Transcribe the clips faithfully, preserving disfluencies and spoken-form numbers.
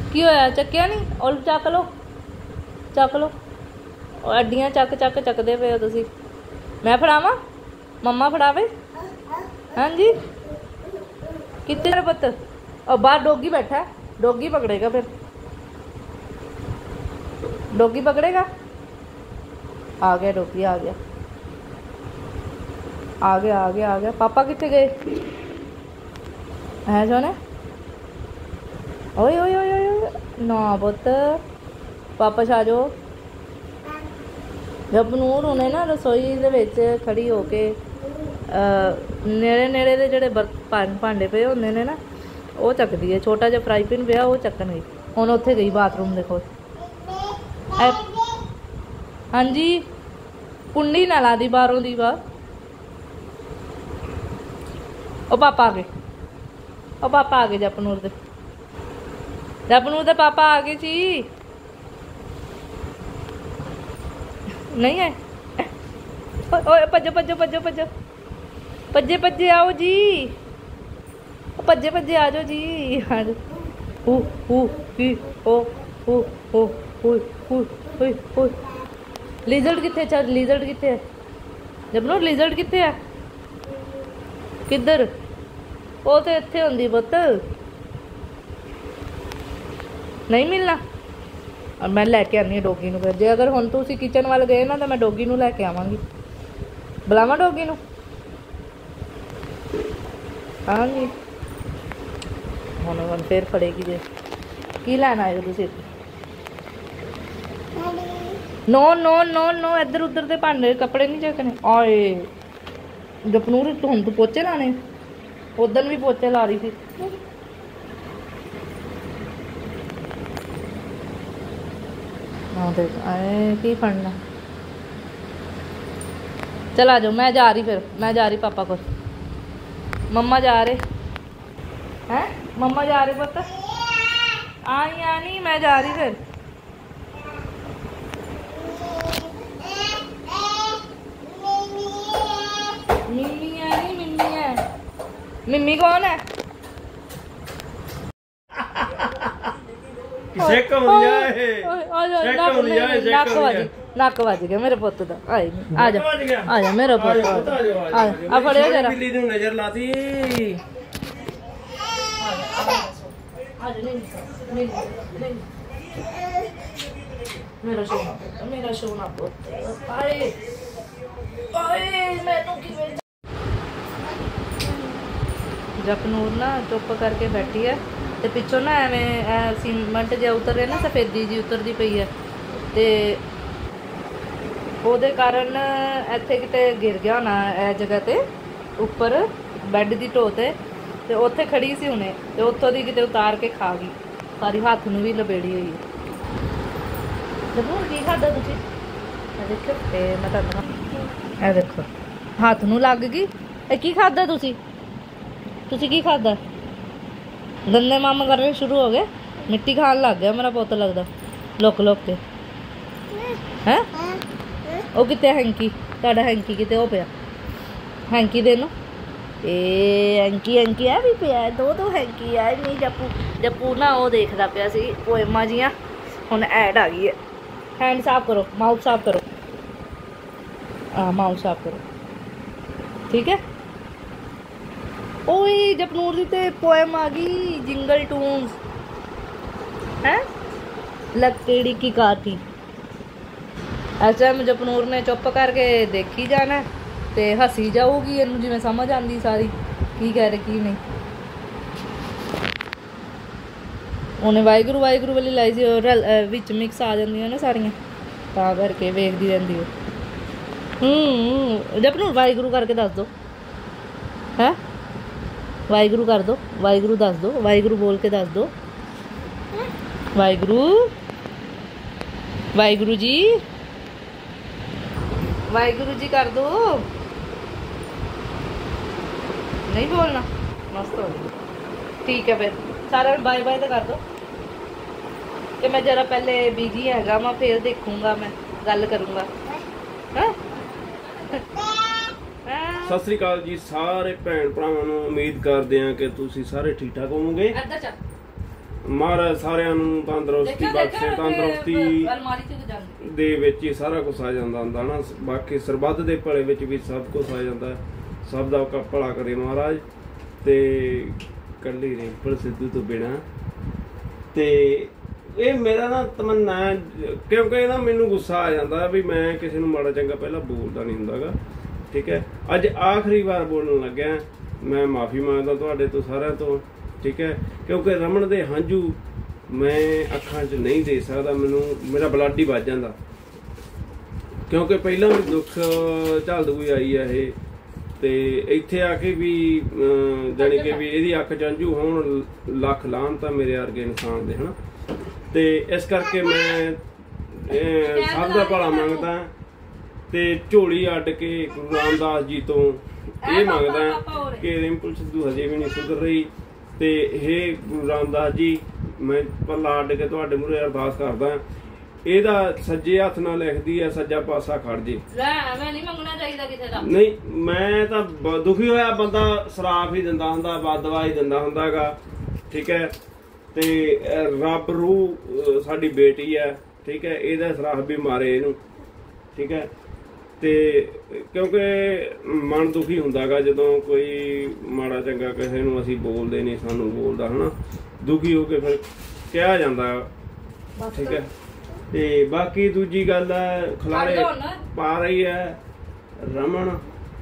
की होया चक्या नहीं और चक लो चक लो अड्डियां चक चक चकदे पे हो तुसी मैं फड़ावा मम्मा फड़ावे हाँ जी कितने मेरा पुत्त और बाहर डोगी बैठा है डोगी पकड़ेगा फिर डोगी पकड़ेगा आ गया डोगी आ गया आ गया आ गया आ गया पापा कितने गए है सोने ओए ओए ओए ओए ना पुत्त वापस आ जाओ जब नूर हुणे ना रसोई दे विच खड़ी होके नेड़े नेड़े दे जेह्ड़े बर्तन भांडे पे होंदे ने ना वो चकदी है छोटा जिहा फ्राई पैन पिया वो चक्कन गई हुण उत्थे गई बाथरूम दे कोल हाँ जी कुंडी ना ला दी बाहरों दी बाहर ओ पापा आ गए ओ पापा आ गए जपनूर दे जपनूर दे पापा आ गए जी नहीं है ओए भज्जो भज्जो भज्जो भज्जो भज्जे भज्जे आओ जी भज्जे भज्जे आ जाओ जी आ जाओ हु हु ही ओ हु हो हुई हुई हुई हुई लिजर्ड किथे चल लिजर्ड किथे है जपनूर लिजर्ड किथे है किधर वो तो इत्थे होंदी पुत्त नहीं मिलना और मैं लैके आनी डोगी नूं फिर जे अगर हुण तुसीं किचन वाल गए ना तो मैं डोगी नूं लैके आवांगी बुलावां डोगी नूं हाँ जी हुण हुण फिर फड़ेगी जे की लैण आए हो तुसीं नो नो नो नो इधर उधर दे भांडे कपड़े नहीं चकने आए जपनूर हुण तू पोचे लाने उदन भी पोचे ला रही थी हाँ देख आए की फड़ना चल आ जाओ मैं जा रही फिर मैं जा रही पापा को मम्मा जा रहे हैं मम्मा जा रहे पुत्त आई आनी मैं जा रही फिर मिम्मी है नहीं मिम्मी है मिम्मी कौन है शेक हो जाए शेक हो जाए नक वज नक वज गया मेरे पुत्त दा आई आ जा आ जा मेरा पुत्त आ आ फड़ियो जरा बिल्ली नु नजर लाती आ जा नहीं नहीं मेरा सोना मेरा सोना पुत्त आए आए मैनू किवें जपनूर ना चुप करके बैठी है तो पिछों ना एवं सीमेंट जो उतर रहा ना सफेदी जी उतरती पई है तो ਉਹਦੇ ਕਾਰਨ ਇੱਥੇ ਕਿਤੇ गिर गया होना ਇਹ जगह ਤੇ ਉੱਪਰ ਬੈੱਡ ਦੀ ਢੋ ਤੇ ਤੇ ਉੱਥੇ ਖੜੀ ਸੀ ਹੁਣੇ ਤੇ ਉੱਥੋਂ ਦੀ ਕਿਤੇ ਉਤਾਰ ਕੇ ਖਾ ਗਈ ਸਾਰੀ ਹੱਥ ਨੂੰ ਵੀ ਲਬੇੜੀ ਹੋਈ ਜਦੋਂ ਕੀ ਖਾਦਾ ਤੁਸੀਂ ਇਹ ਦੇਖੋ ਤੇ ਮੈਂ ਤੁਹਾਨੂੰ ਇਹ ਦੇਖੋ ਹੱਥ ਨੂੰ ਲੱਗ ਗਈ ਇਹ ਕੀ ਖਾਦਾ ਤੁਸੀਂ ਤੁਸੀਂ ਕੀ ਖਾਦਾ गंदे मामा करने शुरू हो गए मिट्टी खान लग गया मेरा पुत लगता लुक लुक के हैं वो कितने हैंकी तुहाडा हैंकी कितने हो पिया हैंकी दे नो ए हैंकी हैंकी है भी पिया दो दो हैंकी है नहीं जप्पू जप्पू ना वो देखता पिया सी पोएमा जियां हुण ऐड आ गई है हैंड साफ करो माउथ साफ करो हाँ माउथ साफ करो ठीक है ओए जपनूर दी ते पोएम आ गई जिंगल टून्स हैं लकड़ी की काठी ऐसा जपनूर ने चुप करके देखी जाना ते हसी जाऊगी इनू जिवें समझ आती सारी की कह रहे की नहीं उन्हें वाहिगुरू वाहिगुरू वाली लाई सी विच मिक्स आ जांदियां ना सारियां तां करके वेखदी रहिंदी हूं जपनूर वाहिगुरू करके दस दो है वाहिगुरू कर दो वाहिगुरू दस दो वाहिगुरू बोल के दस दो वाहिगुरू वाहिगुरू जी वाहिगुरू जी कर दो नहीं बोलना मस्त हो गई ठीक है फिर सारा बाय बाय तो कर दो कि मैं जरा पहले बिजी हैगा मैं फिर देखूंगा मैं गल करूंगा हाँ सत श्री अकाल जी सारे भैन भरावां नूं उम्मीद करदे हां कि तुसीं सारे ठीक ठाक होवोगे ਮਹਾਰਾਜ ਸਾਰਿਆਂ ਨੂੰ ਤੰਦਰੁਸਤੀ ਬਖਸ਼ੇ। ਤੰਦਰੁਸਤੀ ਅਲਮਾਰੀ ਚ ਜਾਂਦੀ ਦੇ ਵਿੱਚ ਹੀ ਸਾਰਾ ਕੁਝ ਆ ਜਾਂਦਾ ਹੁੰਦਾ ਨਾ। ਬਾਕੀ ਸਰਬੱਤ ਦੇ ਭਲੇ ਵਿੱਚ ਵੀ ਸਭ ਕੁਝ ਆ ਜਾਂਦਾ। ਸਭ ਦਾ ਭਲਾ ਕਰੇ ਮਹਾਰਾਜ। ਤੇ ਕੱਲੀ ਰਿੰਪਲ ਸਿੱਧੂ ਤੋਂ ਬਿਨਾਂ ਤੇ ਇਹ ਮੇਰਾ ਨਾ ਤਮੰਨਾ, ਕਿਉਂਕਿ ਨਾ ਮੈਨੂੰ ਗੁੱਸਾ ਆ ਜਾਂਦਾ ਵੀ ਮੈਂ ਕਿਸੇ ਨੂੰ ਮਾੜਾ ਚੰਗਾ ਪਹਿਲਾਂ ਬੋਲਦਾ ਨਹੀਂ ਹੁੰਦਾਗਾ। ਠੀਕ ਹੈ, ਅੱਜ ਆਖਰੀ ਵਾਰ ਬੋਲਣ ਲੱਗਿਆ। ਮੈਂ ਮਾਫੀ ਮੰਗਦਾ ਤੁਹਾਡੇ ਤੋਂ ਸਾਰਿਆਂ ਤੋਂ। ਠੀਕ ਹੈ, ਕਿਉਂਕਿ ਰਮਨ ਦੇ ਹੰਝੂ ਮੈਂ ਅੱਖਾਂ 'ਚ ਨਹੀਂ ਦੇ ਸਕਦਾ। ਮੈਨੂੰ ਮੇਰਾ ਬਲੱਡ ਹੀ ਵੱਜ ਜਾਂਦਾ, ਕਿਉਂਕਿ ਪਹਿਲਾਂ ਵੀ ਦੁੱਖ ਝੱਲਦ ਕੋਈ ਆਈ ਆ ਇਹ, ਤੇ ਇੱਥੇ ਆ ਕੇ ਵੀ ਜਾਣੀ ਕਿ ਵੀ ਇਹਦੀ ਅੱਖ 'ਚ ਹੰਝੂ ਹੋਣ ਲੱਖ ਲਾਹਨਤਾਂ ਮੇਰੇ ਵਰਗੇ ਇਨਸਾਨ ਦੇ ਹਨਾ। ਤੇ ਇਸ ਕਰਕੇ ਮੈਂ ਸਭ ਦਾ ਭਲਾ ਮੰਗਦਾ ਤੇ ਝੋਲੀ ਅੱਡ ਕੇ ਗੁਰੂ ਰਾਮਦਾਸ ਜੀ ਤੋਂ ਇਹ ਮੰਗਦਾ ਕਿ ਰਿੰਪਲ ਸਿੱਧੂ ਹਜੇ ਵੀ ਨਹੀਂ ਸੁਧਰ ਰਹੀ। ਤੇ ਇਹ ਗੁਰੂ ਰਾਮਦਾਸ ਜੀ, ਮੈਂ ਪੱਲਾ ਅੱਡ ਕੇ ਤੁਹਾਡੇ ਮੂਹਰੇ ਅਰਦਾਸ ਕਰਦਾ, ਇਹਦਾ ਸੱਜੇ ਹੱਥ ਨਾਲ ਲਿਖਦੀ ਹੈ ਸੱਜਾ ਪਾਸਾ ਖੜ ਜੇ। ਐਵੇਂ ਨਹੀਂ ਮੰਗਣਾ ਚਾਹੀਦਾ ਕਿਸੇ ਦਾ। ਨਹੀਂ, ਮੈਂ ਤਾਂ ਦੁਖੀ ਹੋਇਆ ਬੰਦਾ ਸਰਾਫ ਹੀ ਦਿੰਦਾ ਹੁੰਦਾ, ਬਦਦੁਆ ਹੀ ਦਿੰਦਾ ਹੁੰਦਾਗਾ। ਠੀਕ ਹੈ, ਤੇ ਰੱਬ ਰੂਹ ਸਾਡੀ ਬੇਟੀ ਹੈ। ਠੀਕ ਹੈ, ਇਹਦਾ ਸਰਾਫ ਵੀ ਮਾਰੇ ਇਹਨੂੰ। ਠੀਕ ਹੈ, ਤੇ ਕਿਉਂਕਿ ਮਨ ਦੁਖੀ ਹੁੰਦਾਗਾ ਜਦੋਂ ਕੋਈ ਮਾੜਾ ਚੰਗਾ ਕਿਸੇ ਨੂੰ ਅਸੀਂ ਬੋਲਦੇ ਨਹੀਂ, ਸਾਨੂੰ ਬੋਲਦਾ ਹਨਾ, ਦੁਖੀ ਹੋ ਕੇ ਫਿਰ ਕਿਹਾ ਜਾਂਦਾ। ਠੀਕ ਹੈ, ਤੇ ਬਾਕੀ ਦੂਜੀ ਗੱਲ ਹੈ, ਖਲਾਰੇ ਪਾ ਰਹੀ ਹੈ ਰਮਨ,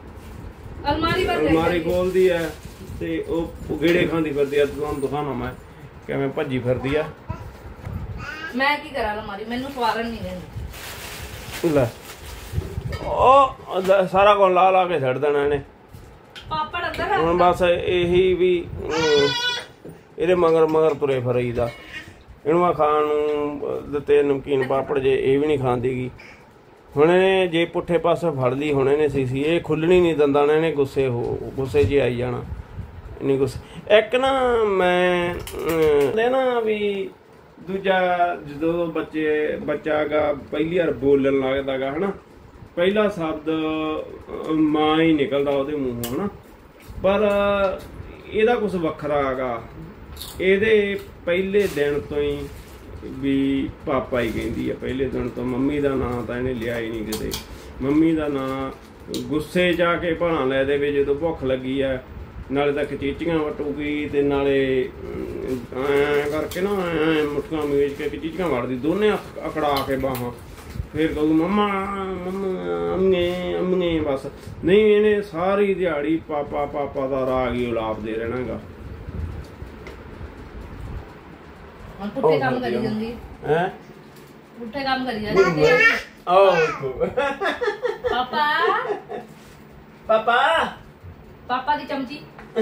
ਅਲਮਾਰੀ ਖੋਲਦੀ ਹੈ ਤੇ ਉਹ ਗੇੜੇ ਖਾਂਦੀ ਫਿਰਦੀ ਆ। ਤੁਹਾਨੂੰ ਦਿਖਾਉਣਾ ਮੈਂ ਕਿਵੇਂ ਭੱਜੀ ਫਿਰਦੀ ਆ। ਮੈਂ ਕੀ ਕਰਾਂ ਅਲਮਾਰੀ, ਮੈਨੂੰ ਸਵਾਰਨ ਨਹੀਂ ਦਿੰਦੀ। ਲੈ ਉਹ ਸਾਰਾ ਕੁਝ ਲਾ ਲਾ ਕੇ ਛੱਡ ਦੇਣਾ ਇਹਨੇ। ਪਾਪੜ ਅੰਦਰ ਹੁਣ ਬਸ ਇਹੀ ਵੀ ਇਹਦੇ ਮਗਰ ਮਗਰ ਤੁਰੇ ਫਿਰੀਦਾ। ਇਹਨੂੰ ਆ ਖਾਣ ਨੂੰ ਦਿੱਤੇ ਨਮਕੀਨ ਪਾਪੜ, ਜੇ ਇਹ ਵੀ ਨਹੀਂ ਖਾਂਦੀਗੀ। ਹੁਣ ਇਹਨੇ ਜੇ ਪੁੱਠੇ ਪਾਸੇ ਫੜ ਲਈ, ਹੁਣ ਇਹਨੇ ਸੀਸੀ ਇਹ ਖੁੱਲਣੀ ਨਹੀਂ ਦਿੰਦਾ ਨਾ। ਇਹਨੇ ਗੁੱਸੇ ਹੋ ਗੁੱਸੇ 'ਚ ਆਈ ਜਾਣਾ। ਨਹੀਂ ਗੁੱਸੇ ਇੱਕ ਨਾ ਮੈਂ ਨਾ ਵੀ ਦੂਜਾ ਜਦੋਂ ਬੱਚੇ ਬੱਚਾ ਗਾ ਪਹਿਲੀ ਵਾਰ ਬੋਲਣ ਲੱਗਦਾ ਗਾ ਹਨਾ, ਪਹਿਲਾ ਸ਼ਬਦ ਮਾਂ ਹੀ ਨਿਕਲਦਾ ਉਹਦੇ ਮੂੰਹੋਂ ਹਨਾ, ਪਰ ਇਹਦਾ ਕੁਛ ਵੱਖਰਾ ਹੈਗਾ। ਇਹਦੇ ਪਹਿਲੇ ਦਿਨ ਤੋਂ ਹੀ ਵੀ ਪਾਪਾ ਹੀ ਕਹਿੰਦੀ ਆ, ਪਹਿਲੇ ਦਿਨ ਤੋਂ। ਮੰਮੀ ਦਾ ਨਾਂ ਤਾਂ ਇਹਨੇ ਲਿਆ ਹੀ ਨਹੀਂ ਕਿਤੇ। ਮੰਮੀ ਦਾ ਨਾਂ ਗੁੱਸੇ 'ਚ ਆ ਕੇ ਭਾਣਾ ਲੈ ਦੇਵੇ ਜਦੋਂ ਭੁੱਖ ਲੱਗੀ ਆ, ਨਾਲੇ ਤਾਂ ਕਚੀਚੀਆਂ ਵਟੂਗੀ ਤੇ ਨਾਲੇ ਐਂ ਕਰਕੇ ਨਾ ਐਂ ਮੁੱਠੀਆਂ ਮੇਜ ਕੇ ਕਚੀਚੀਆਂ ਵੜਦੀ, ਦੋਨੇ ਅਕੜਾ ਕੇ ਬਾਹਾਂ। ਫਿਰ ਕਹੂ ਮੰਮਾ ਮੰਮਾ ਅੰਮੇ ਅੰਮੇ ਬਸ। ਨਹੀਂ, ਇਹਨੇ ਸਾਰੀ ਦਿਹਾੜੀ ਪਾਪਾ ਪਾਪਾ ਦਾ ਰਾਗ ਹੀ ਉਲਾਪਦੇ ਰਹਿਣਾਗਾ। ਪੁੱਠੇ ਕੰਮ ਕਰੀ ਜਾਂਦੀ ਹੈ, ਪੁੱਠੇ ਕੰਮ ਕਰੀ ਜਾਂਦੀ। ਪਾਪਾ ਪਾਪਾ ਪਾਪਾ ਦੀ ਚਮਚੀ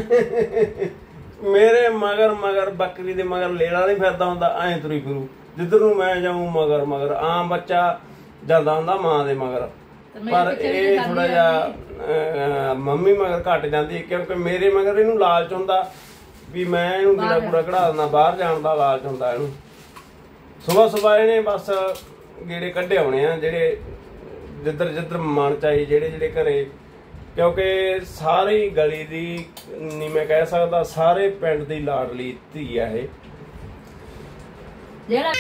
ਮੇਰੇ ਮਗਰ ਮਗਰ ਬੱਕਰੀ ਦੇ ਮਗਰ ਲੇੜਾ ਨਹੀਂ ਫਿਰਦਾ ਹੁੰਦਾ, ਐਂ ਤੁਰੀ ਫਿਰੂ ਜਿੱਧਰ ਨੂੰ ਮੈਂ ਜਾਊਂ ਮਗਰ ਮਗਰ। ਆਮ ਬੱਚਾ ਜਾਂਦਾ ਹੁੰਦਾ ਮਾਂ ਦੇ ਮਗਰ, ਪਰ ਇਹ ਥੋੜਾ ਜਿਹਾ ਮੰਮੀ ਮਗਰ ਘੱਟ ਜਾਂਦੀ, ਕਿਉਂਕਿ ਮੇਰੇ ਮਗਰ ਇਹਨੂੰ ਲਾਲਚ ਹੁੰਦਾ ਵੀ ਮੈਂ ਇਹਨੂੰ ਕੀੜਾ ਕੂੜਾ ਕਢਾ ਦਿੰਦਾ, ਬਾਹਰ ਜਾਣ ਦਾ ਲਾਲਚ ਹੁੰਦਾ ਇਹਨੂੰ। ਸੁਬਾਹ ਸੁਬਾਹ ਇਹਨੇ ਬਸ ਗੇੜੇ ਕੱਢੇ ਆਉਣੇ ਆ, ਜਿਹੜੇ ਜਿੱਧਰ ਜਿੱਧਰ ਮਨ ਚਾਹੀ, ਜਿਹੜੇ ਜਿਹੜੇ ਘਰੇ। ਕਿਉਂਕਿ ਸਾਰੀ ਗਲੀ ਦੀ ਨਹੀਂ ਮੈਂ ਕਹਿ ਸਕਦਾ, ਸਾਰੇ ਪਿੰਡ ਦੀ ਲਾਡਲੀ ਧੀ ਆ ਇਹ। ਜਿਹੜਾ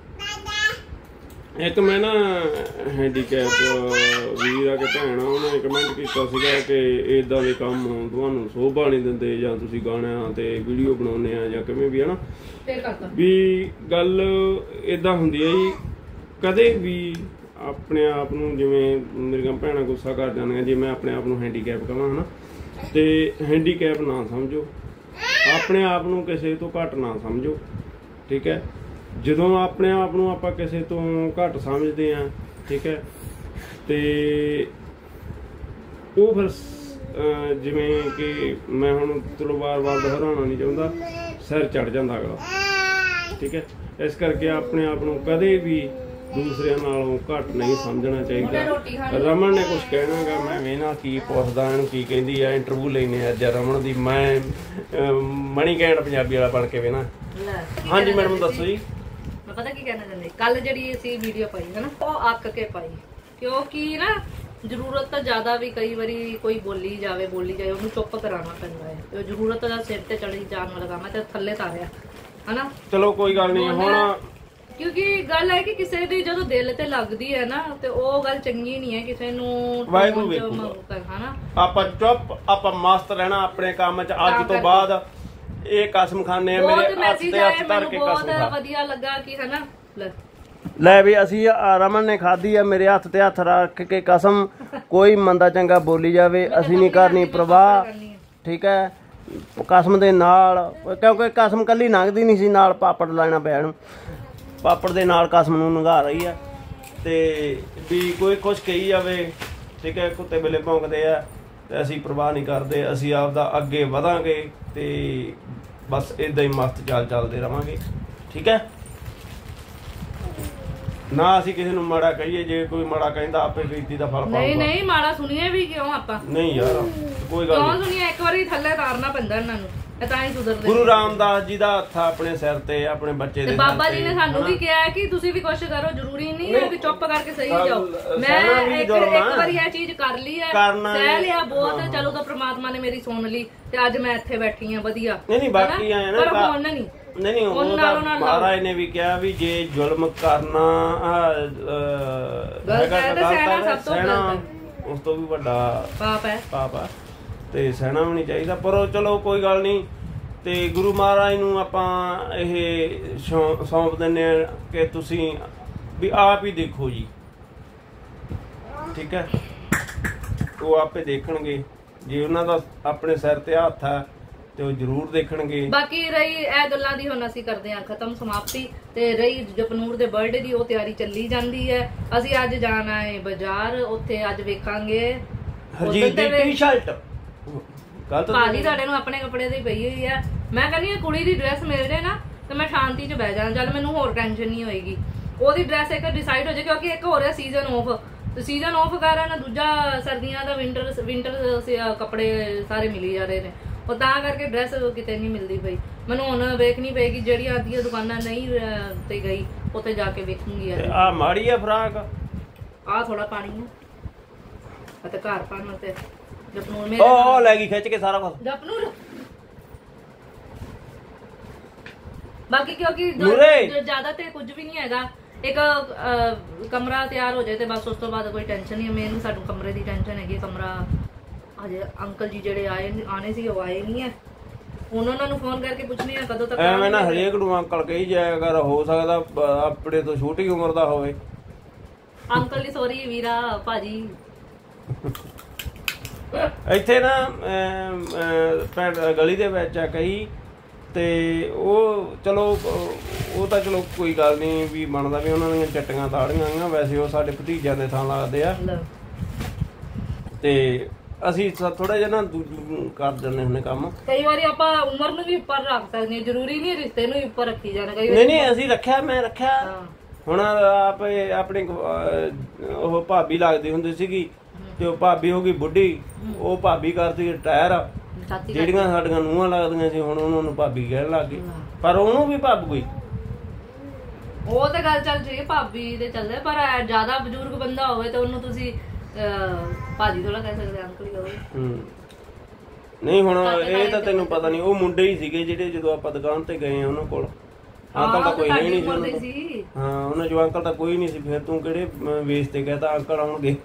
ਇੱਕ ਮੈਂ ਨਾ ਹੈਂਡੀਕੈਪ ਵੀਰ ਆ ਕੇ ਭੈਣ ਆ, ਉਹਨੇ ਕਮੈਂਟ ਕੀਤਾ ਸੀਗਾ ਕਿ ਇੱਦਾਂ ਦੇ ਕੰਮ ਤੁਹਾਨੂੰ ਸੋਭਾ ਨਹੀਂ ਦਿੰਦੇ, ਜਾਂ ਤੁਸੀਂ ਗਾਣਿਆਂ ਤੇ ਵੀਡੀਓ ਬਣਾਉਂਦੇ ਆ ਜਾਂ ਕਿਵੇਂ ਵੀ ਹੈ ਨਾ, ਵੀ ਗੱਲ ਇੱਦਾਂ ਹੁੰਦੀ ਹੈ ਜੀ। ਕਦੇ ਵੀ ਆਪਣੇ ਆਪ ਨੂੰ, ਜਿਵੇਂ ਮੇਰੀਆਂ ਭੈਣਾਂ ਗੁੱਸਾ ਕਰ ਜਾਂਦੀਆਂ ਜੇ ਮੈਂ ਆਪਣੇ ਆਪ ਨੂੰ ਹੈਂਡੀਕੈਪ ਕਹਾਂ ਹੈ ਨਾ, ਤੇ ਹੈਂਡੀਕੈਪ ਨਾ ਸਮਝੋ, ਆਪਣੇ ਆਪ ਨੂੰ ਕਿਸੇ ਤੋਂ ਘੱਟ ਨਾ ਸਮਝੋ। ਠੀਕ ਹੈ, ਜਦੋਂ ਆਪਣੇ ਆਪ ਨੂੰ ਆਪਾਂ ਕਿਸੇ ਤੋਂ ਘੱਟ ਸਮਝਦੇ ਹਾਂ, ਠੀਕ ਹੈ, ਤੇ ਉਹ ਫਿਰ ਜਿਵੇਂ ਕਿ ਮੈਂ ਹੁਣ ਚਲੋ ਵਾਰ ਵਾਰ ਦੁਹਰਾਉਣਾ ਨਹੀਂ ਚਾਹੁੰਦਾ, ਸਿਰ ਚੜ ਜਾਂਦਾ ਅਗਲਾ। ਠੀਕ ਹੈ, ਇਸ ਕਰਕੇ ਆਪਣੇ ਆਪ ਨੂੰ ਕਦੇ ਵੀ ਦੂਸਰਿਆਂ ਨਾਲੋਂ ਘੱਟ ਨਹੀਂ ਸਮਝਣਾ ਚਾਹੀਦਾ। ਰਮਨ ਨੇ ਕੁਛ ਕਹਿਣਾ ਗਾ, ਮੈਂ ਵੇਖਣਾ ਕੀ ਪੁੱਛਦਾ, ਇਹਨੂੰ ਕੀ ਕਹਿੰਦੀ ਆ। ਇੰਟਰਵਿਊ ਲੈਣੇ ਅੱਜ ਰਮਨ ਦੀ, ਮੈਂ ਮਣੀ ਕੈਂਟ ਪੰਜਾਬੀ ਵਾਲਾ ਬਣ ਕੇ ਵੇਖਣਾ। ਹਾਂਜੀ ਮੈਡਮ ਦੱਸੋ ਜੀ। ਮੈਂ ਪਤਾ ਕੀ ਕਹਿਣਾ ਚਾਹੁੰਦੀ, ਕੱਲ ਜਿਹੜੀ ਅਸੀਂ ਵੀਡੀਓ ਪਾਈ ਹੈ ਨਾ, ਉਹ ਅੱਕ ਕੇ ਪਾਈ, ਕਿਉਂਕਿ ਨਾ ਜ਼ਰੂਰਤ ਤਾਂ ਜ਼ਿਆਦਾ ਵੀ ਕਈ ਵਾਰੀ ਕੋਈ ਬੋਲੀ ਜਾਵੇ ਬੋਲੀ ਜਾਵੇ ਉਹਨੂੰ ਚੁੱਪ ਕਰਾਉਣਾ ਪੈਂਦਾ ਹੈ। ਤੇ ਜ਼ਰੂਰਤ ਦਾ ਸਿਰ ਤੇ ਚੜੀ ਜਾਣ ਵਾਲਾ ਕੰਮ ਹੈ ਤੇ ਥੱਲੇ ਤਾਰਿਆ। ਹਨਾ। ਚਲੋ ਕੋਈ ਗੱਲ ਨਹੀਂ ਹੁਣ, ਕਿਉਂਕਿ ਗੱਲ ਹੈ ਕਿ ਕਿਸੇ ਦੀ ਜਦੋਂ ਦਿਲ ਤੇ ਲੱਗਦੀ ਹੈ ਨਾ ਤੇ ਉਹ ਗੱਲ ਚੰਗੀ ਨਹੀਂ ਹੈ ਕਿਸੇ ਨੂੰ ਵਾਹਿਗੁਰੂ ਵੇਖੂਗਾ ਹਨਾ। ਆਪਾਂ ਚੁੱਪ ਆਪਾਂ ਮਸਤ ਰਹਿਣਾ ਆਪਣੇ ਕੰਮ 'ਚ। ਅੱਜ ਤੋਂ ਬਾਅਦ ਇਹ ਕਸਮ ਖਾਨੇ ਆ, ਮੇਰੇ ਹੱਥ ਤੇ ਹੱਥ ਧਰ ਕੇ ਕਸਮ ਖਾ। ਬਹੁਤ ਵਧੀਆ ਲੱਗਾ ਕਿ ਹਨਾ। ਲੈ ਵੀ ਅਸੀਂ ਰਮਨ ਨੇ ਖਾਧੀ ਆ, ਮੇਰੇ ਹੱਥ ਤੇ ਹੱਥ ਰੱਖ ਕੇ ਕਸਮ, ਕੋਈ ਮੰਦਾ ਚੰਗਾ ਬੋਲੀ ਜਾਵੇ ਅਸੀਂ ਨਹੀਂ ਕਰਨੀ ਪ੍ਰਵਾਹ, ਠੀਕ ਹੈ। ਕਸਮ ਦੇ ਨਾਲ, ਕਿਉਂਕਿ ਕਸਮ ਕੱਲੀ ਲੰਘਦੀ ਨਹੀਂ ਸੀ, ਨਾਲ ਪਾਪੜ ਲੈਣਾ ਪਿਆ ਨੂੰ, ਪਾਪੜ ਦੇ ਨਾਲ ਕਸਮ ਨੂੰ ਲੰਘਾ ਰਹੀ ਆ। ਤੇ ਵੀ ਕੋਈ ਕੁਛ ਕਹੀ ਜਾਵੇ, ਠੀਕ ਹੈ, ਕੁੱਤੇ ਬਿੱਲੇ ਭੌਂਕਦੇ ਆ ਤੇ ਅਸੀਂ ਪ੍ਰਵਾਹ ਨਹੀਂ ਕਰਦੇ, ਅਸੀਂ ਆਪਦਾ ਅੱਗੇ ਵਧਾਂਗੇ ਤੇ ਬਸ ਇਦਾਂ ਹੀ ਮਸਤ ਚਾਲ ਚੱਲਦੇ ਰਵਾਂਗੇ, ਠੀਕ ਹੈ। ਨਾ ਅਸੀਂ ਕਿਸੇ ਨੂੰ ਮਾੜਾ ਕਹੀਏ, ਜੇ ਕੋਈ ਮਾੜਾ ਕਹਿੰਦਾ ਆਪੇ ਬੇਇੱਜ਼ਤੀ ਦਾ ਫਲ ਪਾਊਗਾ। ਨਹੀਂ ਨਹੀਂ ਮਾੜਾ ਸੁਣੀਏ ਵੀ ਕਿਉਂ ਆਪਾਂ? ਨਹੀਂ ਯਾਰ ਕੋਈ ਗੱਲ ਨਹੀਂ ਸੁਣੀਏ, ਇੱਕ ਵਾਰੀ ਥੱਲੇ ਤਾਰਨਾ ਪੈਂਦਾ ਇਹਨਾਂ ਨੂੰ, ਇਹ ਤਾਂ ਹੀ ਸੁਧਰਦੇ। ਗੁਰੂ ਰਾਮਦਾਸ ਜੀ ਦਾ ਹੱਥ ਆਪਣੇ ਸਿਰ ਤੇ, ਆਪਣੇ ਬੱਚੇ ਦੇ। ਬਾਬਾ ਜੀ ਨੇ ਸਾਨੂੰ ਵੀ ਕਿਹਾ ਕਿ ਤੁਸੀਂ ਵੀ ਕੁਛ ਕਰੋ, ਜ਼ਰੂਰੀ ਨਹੀਂ ਹੈ ਕਿ ਚੁੱਪ ਕਰਕੇ ਸਹੀ ਜਾਓ। ਮੈਂ ਇੱਕ ਇੱਕ ਵਾਰੀ ਇਹ ਚੀਜ਼ ਕਰ ਲਈ ਹੈ, ਸਹਿ ਲਿਆ ਬਹੁਤ, ਚਲੋ ਤਾਂ ਪ੍ਰਮਾਤਮਾ ਨੇ ਮੇਰੀ ਸੁਣ ਲਈ ਤੇ ਅੱਜ ਮੈਂ ਇੱਥੇ ਬੈਠੀ ਆ ਵਧੀਆ। ਨਹੀਂ ਨਹੀਂ ਬਾਕੀ ਆਏ ਨਾ, ਪਰ ਹੁਣ ਨਹੀਂ ਨਹੀਂ ਉਹ ਤਾਂ ਮਹਾਰਾਜ ਨੇ ਵੀ ਕਿਹਾ ਵੀ ਜੇ ਜ਼ੁਲਮ ਕਰਨਾ ਸਹਿਣਾ ਉਸ ਤੋਂ ਵੀ ਵੱਡਾ ਪਾਪ ਹੈ, ਪਾਪ ਆ, ਤੇ ਸਹਿਣਾ ਵੀ ਨਹੀਂ ਚਾਹੀਦਾ। ਪਰ ਚਲੋ ਕੋਈ ਗੱਲ ਨਹੀਂ। ਤੇ ਗੁਰੂ ਮਹਾਰਾਜ ਨੂੰ ਆਪਾਂ ਇਹ ਸੌਂਪ ਦਿੰਦੇ ਆ ਕਿ ਤੁਸੀਂ ਵੀ ਆਪ ਹੀ ਦੇਖੋ ਜੀ, ਠੀਕ ਹੈ। ਉਹ ਆਪੇ ਦੇਖਣਗੇ, ਜੇ ਉਹਨਾਂ ਦਾ ਆਪਣੇ ਸਿਰ ਤੇ ਹੱਥ ਆ ਤੇ ਉਹ ਜ਼ਰੂਰ ਦੇਖਣਗੇ। ਬਾਕੀ ਰਹੀ ਇਹ ਗੱਲਾਂ ਦੀ ਹੁਣ ਅਸੀਂ ਕਰਦੇ ਹਾਂ ਖਤਮ, ਸਮਾਪਤੀ। ਤੇ ਰਹੀ ਜਪਨੂਰ ਦੇ ਬਰਥਡੇ ਦੀ, ਉਹ ਤਿਆਰੀ ਚੱਲੀ ਜਾਂਦੀ ਹੈ। ਅਸੀਂ ਅੱਜ ਜਾਣਾ ਹੈ ਬਾਜ਼ਾਰ, ਉੱਥੇ ਅੱਜ ਵੇਖਾਂਗੇ ਹਰਜੀਤ ਦੀ ਟੀ-ਸ਼ਰਟ। ਭਾਜੀ ਤੁਹਾਡੇ ਨੂੰ ਆਪਣੇ ਕੱਪੜੇ ਦੀ ਪਈ ਹੋਈ ਹੈ। ਮੈਂ ਕਹਿੰਦੀ ਹਾਂ ਕੁੜੀ ਦੀ ਡਰੈਸ ਮਿਲ ਜਾਏ ਨਾ ਤੇ ਮੈਂ ਸ਼ਾਂਤੀ 'ਚ ਬਹਿ ਜਾਣਾ, ਜਦ ਮੈਨੂੰ ਹੋਰ ਟੈਨਸ਼ਨ ਨਹੀਂ ਹੋਏਗੀ। ਉਹਦੀ ਡਰੈਸ ਇੱਕ ਡਿਸਾਈਡ ਹੋ ਜਾਏ, ਕਿਉਂਕਿ ਇੱਕ ਹੋ ਰਿਹਾ ਸੀਜ਼ਨ ਆਫ, ਤੇ ਸੀਜ਼ਨ ਆਫ ਕਾਰਨ ਦੂਜਾ ਸਰਦੀਆਂ ਦਾ ਵਿੰਟਰ ਵਿੰਟਰ ਕੱਪੜੇ ਸਾਰੇ ਮਿਲੀ ਜਾ ਰਹੇ ਨੇ, ਉਹ ਤਾਂ ਕਰਕੇ ਡਰੈਸ ਕਿਤੇ ਨਹੀਂ ਮਿਲਦੀ ਪਈ। ਮੈਨੂੰ ਹੁਣ ਵੇਖਣੀ ਪਏਗੀ, ਜਿਹੜੀ ਆਦੀਆਂ ਦੁਕਾਨਾਂ ਨਹੀਂ ਤੇ ਗਈ ਉੱਥੇ ਜਾ ਕੇ ਵੇਖੂੰਗੀ। ਆ ਮਾੜੀ ਆ ਫਰਾਕ, ਆ ਥੋੜਾ ਪਾਣੀ ਹੈ ਅਤੇ ਘਰ ਪਾਣ ਵਾਸਤੇ ਜਪਨੂਰ ਮੇਰੇ ਉਹ ਲੈ ਗਈ ਖਿੱਚ ਕੇ ਸਾਰਾ ਕੁਝ ਜਪਨੂਰ। ਬਾਕੀ ਕਿਉਂਕਿ ਜ਼ਿਆਦਾ ਤੇ ਕੁਝ ਵੀ ਨਹੀਂ ਹੈਗਾ, ਇੱਕ ਕਮਰਾ ਤਿਆਰ ਹੋ ਜਾਏ ਤੇ ਬਸ ਉਸ ਤੋਂ ਬਾਅਦ ਕੋਈ ਟੈਨਸ਼ਨ ਨਹੀਂ। ਮੇਨ ਸਾਨੂੰ ਕਮਰੇ ਦੀ ਟੈਨਸ਼ਨ ਹੈਗੀ, ਕਮਰਾ ਹਜੇ ਅੰਕਲ ਜੀ ਜਿਹੜੇ ਆਏ ਆਣੇ ਸੀ ਉਹ ਆਏ ਨਹੀਂ ਹੈ। ਹੁਣ ਉਹਨਾਂ ਨੂੰ ਫੋਨ ਕਰਕੇ ਪੁੱਛਨੇ ਆ ਕਦੋਂ ਤੱਕ। ਐਵੇਂ ਨਾ ਹਰੇਕ ਨੂੰ ਅੰਕਲ ਕਹੀ ਜਾਇਆ ਕਰ, ਹੋ ਸਕਦਾ ਆਪਣੇ ਤੋਂ ਛੋਟੀ ਉਮਰ ਦਾ ਹੋਵੇ। ਅੰਕਲ ਦੀ ਸੌਰੀ ਵੀਰਾ ਭਾਜੀ। ਇੱਥੇ ਨਾ ਗਲੀ ਦੇ ਵਿੱਚ ਆ ਕਈ, ਤੇ ਉਹ ਚਲੋ ਉਹ ਤਾਂ ਚਲੋ ਕੋਈ ਗੱਲ ਨਹੀਂ ਵੀ ਬਣਦਾ ਵੀ ਉਹਨਾਂ ਦੀਆਂ ਚੱਟੀਆਂ ਤਾੜੀਆਂ ਆਈਆਂ। ਵੈਸੇ ਉਹ ਸਾਡੇ ਭਤੀਜਿਆਂ ਦੇ ਥਾਂ ਲੱਗਦੇ ਆ, ਤੇ ਅਸੀਂ ਥੋੜਾ ਜਿਹਾ ਨਾ ਕਰ ਦਿੰਦੇ ਹੁੰਦੇ ਕੰਮ। ਕਈ ਵਾਰੀ ਆਪਾਂ ਉਮਰ ਨੂੰ ਵੀ ਉੱਪਰ ਰੱਖ ਸਕਦੇ ਹਾਂ, ਜ਼ਰੂਰੀ ਨਹੀਂ ਰਿਸ਼ਤੇ ਨੂੰ ਵੀ ਉੱਪਰ ਰੱਖੀ ਜਾਣਾ। ਕਈ ਨਹੀਂ ਨਹੀਂ ਅਸੀਂ ਰੱਖਿਆ, ਮੈਂ ਰੱਖਿਆ। ਹੁਣ ਆਪੇ ਆਪਣੀ ਉਹ ਭਾਬੀ ਲੱਗਦੀ ਹੁੰਦੀ ਸੀਗੀ, ਤੇ ਉਹ ਭਾਬੀ ਹੋ ਗਈ ਬੁੱਢੀ, ਉਹ ਭਾਬੀ ਕਰਦੀ ਰਿਟਾਇਰ। ਜਿਹੜੀਆਂ ਸਾਡੀਆਂ ਨੂੰਹਾਂ ਲੱਗਦੀਆਂ ਸੀ ਹੁਣ ਉਹਨਾਂ ਨੂੰ ਭਾਬੀ ਕਹਿਣ ਲੱਗ ਗਈ, ਪਰ ਉਹਨੂੰ ਵੀ ਭਾਬ ਕੋਈ। ਉਹ ਤਾਂ ਗੱਲ ਚੱਲ ਰਹੀ ਹੈ ਭਾਬੀ ਦੇ ਚੱਲਦੇ, ਪਰ ਜ਼ਿਆਦਾ ਬਜ਼ੁਰਗ ਬੰਦਾ ਹੋਵੇ ਤਾਂ ਉਹਨੂੰ ਤੁਸੀਂ ਭਾਜੀ ਥੋੜਾ ਕਹਿ ਸਕਦੇ, ਅੰਕਲ ਹੀ ਹੋਵੇ। ਨਹੀਂ ਹੁਣ ਇਹ ਤਾਂ ਤੈਨੂੰ ਪਤਾ ਨਹੀਂ, ਉਹ ਮੁੰਡੇ ਹੀ ਸੀਗੇ ਜਿਹੜੇ ਜਦੋਂ ਆਪਾਂ ਦੁਕਾਨ ਤੇ ਗਏ ਆ ਉਹਨਾਂ ਕੋਲ। ਅੰਕਲ ਤਾਂ ਕੋਈ ਨਹੀਂ ਸੀ, ਹਾਂ ਉਹਨਾਂ ਜੋ ਅੰਕਲ ਤਾਂ ਕੋਈ ਨਹੀਂ ਸੀ। ਫਿਰ ਤੂੰ ਕਿਹੜੇ ਵੇਸ ਤੇ ਕਹਤਾ ਅੰਕਲ ਆਉਣਗੇ?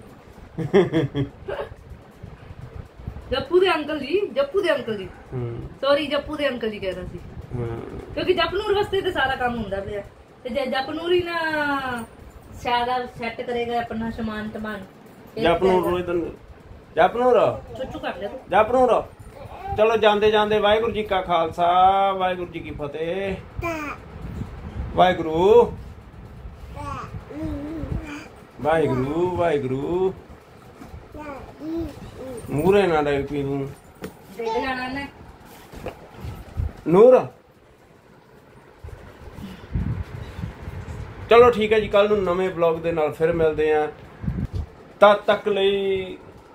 ਜੱਪੂ ਦੇ ਅੰਕਲ ਜੀ, ਜੱਪੂ ਦੇ ਅੰਕਲ ਜੀ, ਸੌਰੀ ਜੱਪੂ ਦੇ ਅੰਕਲ ਜੀ ਕਹਿ ਰਿਹਾ ਸੀ, ਕਿਉਂਕਿ ਜਪਨੂਰ ਵਾਸਤੇ ਤੇ ਸਾਰਾ ਕੰਮ ਹੁੰਦਾ ਪਿਆ। ਤੇ ਜੇ ਜਪਨੂਰ ਹੀ ਨਾ ਸ਼ਾਇਦ ਸੈੱਟ ਕਰੇਗਾ ਆਪਣਾ ਸਮਾਨ ਤਮਾਨ। ਜਪਨੂਰ ਜਪਨੂਰ ਚੁੱਚੂ ਕਰ ਲਿਆ ਜਪਨੂਰ। ਚਲੋ ਜਾਂਦੇ ਜਾਂਦੇ ਵਾਹਿਗੁਰੂ ਜੀ ਕਾ ਖਾਲਸਾ, ਵਾਹਿਗੁਰੂ ਜੀ ਕੀ ਫਤਿਹ। ਵਾਹਿਗੁਰੂ ਵਾਹਿਗੁਰੂ ਵਾਹਿਗੁਰੂ। ਮੂਰੇ ਨਾ ਡਿੱਗ ਪਈ ਤੂੰ, ਡਿੱਗ ਜਾਣਾ ਨੇ ਨੂਰ। ਚਲੋ ਠੀਕ ਹੈ ਜੀ, ਕੱਲ ਨੂੰ ਨਵੇਂ ਬਲੌਗ ਦੇ ਨਾਲ ਫਿਰ ਮਿਲਦੇ ਆਂ। ਤਦ ਤੱਕ ਲਈ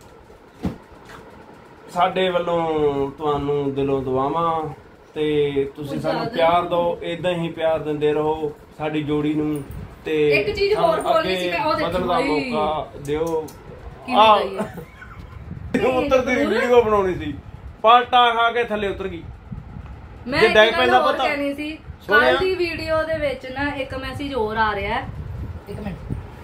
ਸਾਡੇ ਵੱਲੋਂ ਤੁਹਾਨੂੰ ਦਿਲੋਂ ਦੁਆਵਾਂ, ਤੇ ਤੁਸੀਂ ਸਾਨੂੰ ਪਿਆਰ ਦਿਓ, ਇਦਾਂ ਹੀ ਪਿਆਰ ਦਿੰਦੇ ਰਹੋ ਸਾਡੀ ਜੋੜੀ ਨੂੰ। ਤੇ ਇੱਕ ਚੀਜ਼ ਹੋਰ ਬੋਲਣੀ ਸੀ, ਉਹ ਦੇਖੋ ਬਦਲਣ ਦਾ ਮੌਕਾ ਦਿਓ। ਆ ਉਤਰਦੀ ਵੀਡੀਓ ਬਣਾਉਣੀ ਸੀ, ਪਲਟਾ ਖਾ ਕੇ ਥੱਲੇ ਉਤਰ ਗਈ। ਮੈਂ ਇੱਕ ਗੱਲ ਹੋਰ ਕਹਿਣੀ ਸੀ, ਕੱਲ ਦੀ ਵੀਡੀਓ ਦੇ ਵਿੱਚ ਨਾ ਇੱਕ ਮੈਸੇਜ ਹੋਰ ਆ ਰਿਹਾ ਹੈ, ਇੱਕ ਮਿੰਟ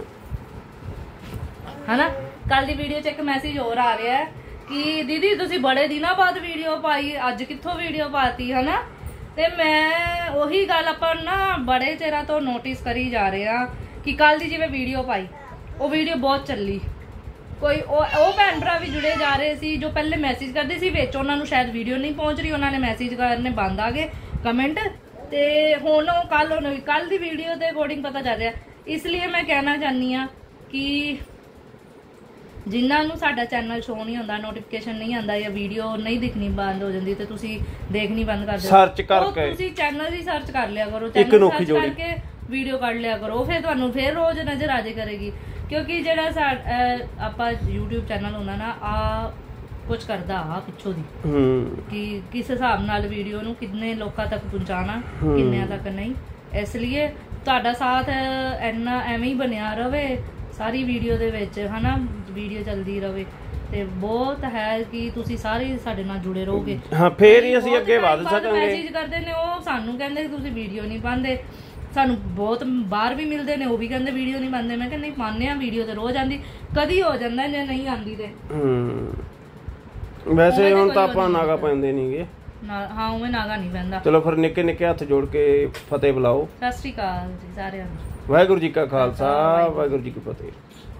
ਹਨਾ। ਕੱਲ ਦੀ ਵੀਡੀਓ 'ਚ ਇੱਕ ਮੈਸੇਜ ਹੋਰ ਆ ਰਿਹਾ ਹੈ ਕਿ ਦੀਦੀ ਤੁਸੀਂ ਬੜੇ ਦਿਨਾਂ ਬਾਅਦ ਵੀਡੀਓ ਪਾਈ, ਅੱਜ ਕਿੱਥੋਂ ਵੀਡੀਓ ਪਾਤੀ ਹਨਾ। ਤੇ ਮੈਂ ਉਹੀ ਗੱਲ ਆਪਾਂ ਨਾ ਬੜੇ ਚਿਰਾਂ ਤੋਂ ਨੋਟਿਸ ਕਰੀ ਜਾ ਰਹੇ ਆ ਕਿ ਕੱਲ ਦੀ ਜਿਵੇਂ ਵੀਡੀਓ ਪਾਈ ਉਹ ਵੀਡੀਓ ਬਹੁਤ ਚੱਲੀ। ਕੋਈ ਉਹ ਉਹ ਭੈਣ ਭਰਾ ਵੀ ਜੁੜੇ ਜਾ ਰਹੇ ਸੀ ਜੋ ਪਹਿਲੇ ਮੈਸੇਜ ਕਰਦੇ ਸੀ, ਵਿੱਚ ਉਹਨਾਂ ਨੂੰ ਸ਼ਾਇਦ ਵੀਡੀਓ ਨਹੀਂ ਪਹੁੰਚ ਰਹੀ, ਉਹਨਾਂ ਨੇ ਮੈਸੇਜ ਕਰਨੇ ਬੰਦ ਆ ਗਏ ਕਮੈਂਟ। ਤੇ ਹੁਣ ਉਹ ਕੱਲ ਹੁਣ ਕੱਲ ਦੀ ਵੀਡੀਓ ਦੇ ਅਕੋਰਡਿੰਗ ਪਤਾ ਚੱਲ ਰਿਹਾ। ਇਸ ਲਈ ਮੈਂ ਕਹਿਣਾ ਚਾਹੁੰਦੀ ਆ ਕਿ ਜਿਨ੍ਹਾਂ ਨੂੰ ਸਾਡਾ ਚੈਨਲ ਸ਼ੋ ਨਹੀਂ ਹੁੰਦਾ, ਨੋਟੀਫਿਕੇਸ਼ਨ ਨਹੀਂ ਆਉਂਦਾ ਜਾਂ ਵੀਡੀਓ ਨਹੀਂ ਦਿਖਣੀ ਬੰਦ ਹੋ ਜਾਂਦੀ ਤੇ ਤੁਸੀਂ ਦੇਖਣੀ ਬੰਦ ਕਰ ਦਿਓ, ਸਰਚ ਕਰਕੇ ਤੁਸੀਂ ਚੈਨਲ ਦੀ ਸਰਚ ਕਰ ਲਿਆ ਕਰੋ, ਚੈਨਲ ਸਰਚ ਕਰਕੇ ਵੀਡੀਓ ਕੱਢ ਲਿਆ ਕਰੋ, ਫਿਰ ਤੁਹਾਨੂੰ ਫਿਰ ਰੋਜ਼ ਨਜ਼ਰ ਆ ਜਾਏ ਕਰੇਗੀ। ਕਿਉਂਕਿ ਜਿਹੜਾ ਆਪਾਂ YouTube ਚੈਨਲ ਹੁੰਦਾ ਨਾ ਆ ਕੁਝ ਕਰਦਾ ਆ ਪਿੱਛੋਂ ਦੀ ਕਿ ਕਿਸ ਹਿਸਾਬ ਨਾਲ ਵੀਡੀਓ ਨੂੰ ਕਿੰਨੇ ਲੋਕਾਂ ਤੱਕ ਪਹੁੰਚਾਣਾ, ਕਿੰਨਿਆਂ ਤੱਕ ਨਹੀਂ। ਇਸ ਲਈ ਤੁਹਾਡਾ ਸਾਥ ਇੰਨਾ ਐਵੇਂ ਹੀ ਬਣਿਆ ਰਵੇ ਸਾਰੀ ਵੀਡੀਓ ਦੇ ਵਿੱਚ ਹਨਾ, ਵੀਡੀਓ ਚੱਲਦੀ ਰਵੇ ਤੇ ਬਹੁਤ ਹੈ ਕਿ ਤੁਸੀਂ ਸਾਰੇ ਸਾਡੇ ਨਾਲ ਜੁੜੇ ਰਹੋਗੇ। ਹਾਂ ਫੇਰ ਹੀ ਅਸੀਂ ਅੱਗੇ ਵਧ ਸਕਾਂਗੇ। ਮੈਸੇਜ ਕਰਦੇ ਨੇ ਉਹ ਸਾਨੂੰ ਕਹਿੰਦੇ ਤੁਸੀਂ ਵੀਡੀਓ ਨਹੀਂ ਪਾਉਂਦੇ, ਸਾਨੂੰ ਬਹੁਤ ਬਾਹਰ ਵੀ ਮਿਲਦੇ ਨੇ ਉਹ ਵੀ ਕਹਿੰਦੇ ਵੀਡੀਓ ਨਹੀਂ ਪਾਉਂਦੇ। ਮੈਂ ਕਹਿੰਦਾ ਨਹੀਂ ਪਾਉਂਦੇ ਆ, ਵੀਡੀਓ ਤੇ ਰੋਜ਼ ਆਉਂਦੀ, ਕਦੀ ਹੋ ਜਾਂਦਾ ਜੇ ਨਹੀਂ ਆਉਂਦੀ ਤੇ ਹੂੰ ਵੈਸੇ ਹੁਣ ਤਾਂ ਆਪਾਂ ਨਾਗਾ ਪੈਂਦੇ ਨਹੀਂਗੇ ਨਾ। ਹਾਂ ਉਵੇਂ ਨਾਗਾ ਨਹੀਂ ਪੈਂਦਾ। ਚਲੋ ਫਿਰ ਨਿੱਕੇ ਨਿੱਕੇ ਹੱਥ ਜੋੜ ਕੇ ਫਤਿਹ ਬੁਲਾਓ। ਸਤਿ ਸ਼੍ਰੀ ਅਕਾਲ ਜੀ ਸਾਰਿਆਂ ਨੂੰ। ਵਾਹਿਗੁਰੂ ਜੀ ਕਾ ਖਾਲਸਾ, ਵਾਹਿਗੁਰੂ ਜੀ ਕੀ ਫਤਿਹ।